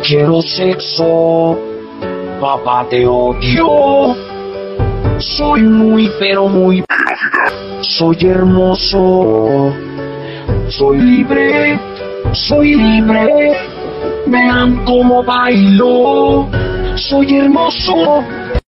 quiero sexo, papá te odio. Soy muy pero muy, soy hermoso, soy libre, vean cómo bailo, soy hermoso.